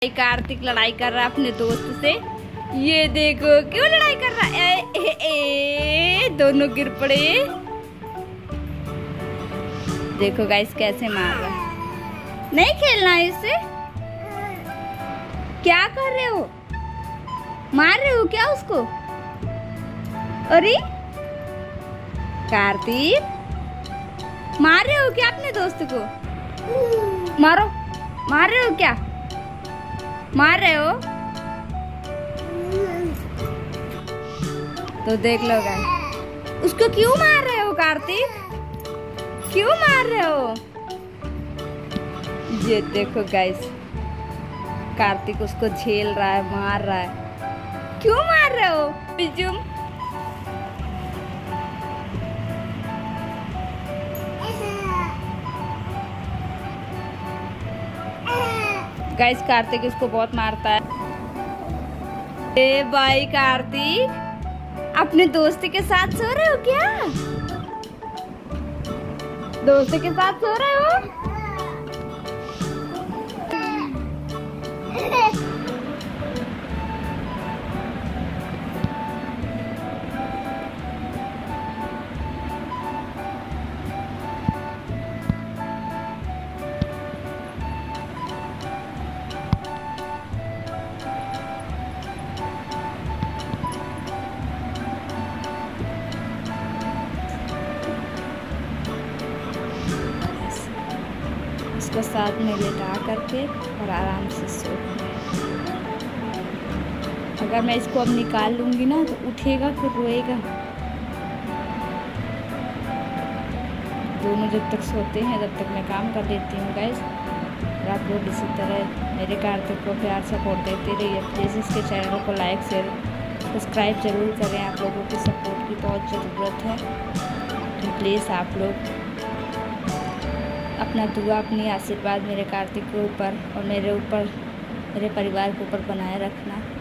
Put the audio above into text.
कार्तिक लड़ाई कर रहा है अपने दोस्त से। ये देखो क्यों लड़ाई कर रहा है। दोनों गिर पड़े। देखो गाइस कैसे मार रहा है। नहीं खेलना है इससे। क्या कर रहे हो? मार रहे हो क्या उसको? अरे कार्तिक मार रहे हो क्या अपने दोस्त को? मारो। मार रहे हो क्या? मार रहे हो? तो देख लो गाइस। उसको क्यों मार रहे हो कार्तिक? क्यों मार रहे हो? ये देखो गाइस कार्तिक उसको झेल रहा है, मार रहा है। क्यों मार रहे हो बिजुम? गाइस कार्तिक इसको बहुत मारता है। ए भाई कार्तिक अपने दोस्त के साथ सो रहे हो क्या? दोस्त के साथ सो रहे हो? इसको साथ में लेटा करके और आराम से सो। अगर मैं इसको अब निकाल लूँगी ना तो उठेगा फिर रोएगा। दोनों जब तक सोते हैं तब तक मैं काम कर लेती हूँ गाइस। और आप लोग इसी तरह मेरे कार्तिक को प्यार सपोर्ट देते रहिए। प्लीज़ इसके चैनल को लाइक शेयर सब्सक्राइब जरूर करें। आप लोगों की सपोर्ट की बहुत ज़रूरत है। तो प्लीज़ आप लोग अपना दुआ अपनी आशीर्वाद मेरे कार्तिक के ऊपर और मेरे ऊपर, मेरे परिवार के ऊपर बनाए रखना।